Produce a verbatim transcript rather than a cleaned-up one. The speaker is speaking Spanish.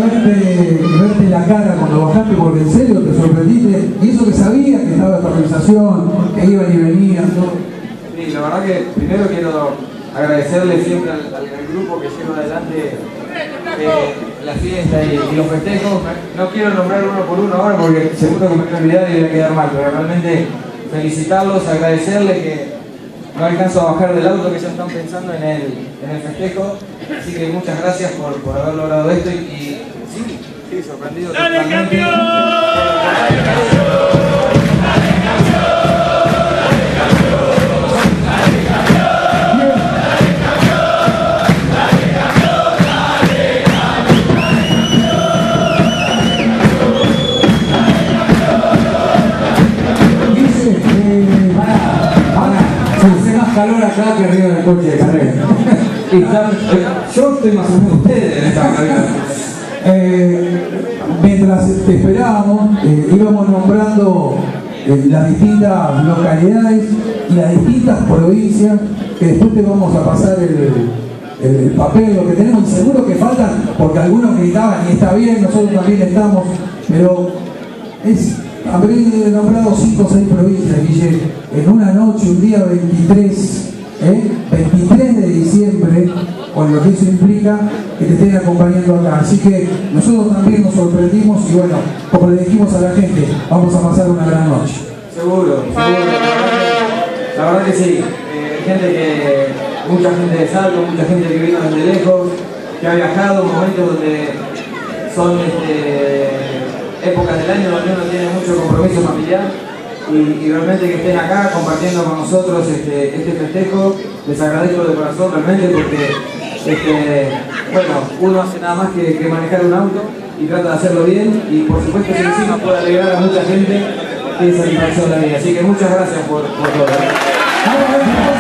verte, verte la cara cuando bajaste, porque en serio te sorprendiste, y eso que sabía que estaba esta organización, que iban y venían, ¿no? Sí, la verdad que primero quiero agradecerle siempre al, al, al grupo que lleva adelante eh, la fiesta y, y los festejos. No quiero nombrar uno por uno ahora porque seguro que me voy a olvidar y voy a quedar mal, pero realmente felicitarlos, agradecerles que no alcanzo a bajar del auto, que ya están pensando en el, en el festejo. Así que muchas gracias por, por haber logrado esto y, y sí, sí, sorprendido totalmente. Hace más calor acá que arriba del coche de carrera. Yo estoy más o menos ustedes en esta carrera. Eh, mientras te esperábamos, eh, íbamos nombrando eh, las distintas localidades y las distintas provincias, que después te vamos a pasar el, el, el papel, lo que tenemos, y seguro que faltan, porque algunos gritaban y está bien, nosotros también estamos, pero es... Habré nombrado cinco o seis provincias, Guille, en una noche, un día veintitrés, ¿eh? veintitrés de diciembre, con lo que eso implica que te estén acompañando acá. Así que nosotros también nos sorprendimos y bueno, como le dijimos a la gente, vamos a pasar una gran noche. Seguro, seguro. La verdad que sí. Eh, gente que, mucha gente de Salto, mucha gente que vino desde lejos, que ha viajado, momentos donde son... Este, épocas del año donde uno tiene mucho compromiso familiar y, y realmente que estén acá compartiendo con nosotros este, este festejo, les agradezco de corazón realmente porque este, bueno, uno hace nada más que, que manejar un auto y trata de hacerlo bien y por supuesto que encima puede alegrar a mucha gente, tiene satisfacción la vida, así que muchas gracias por, por todo.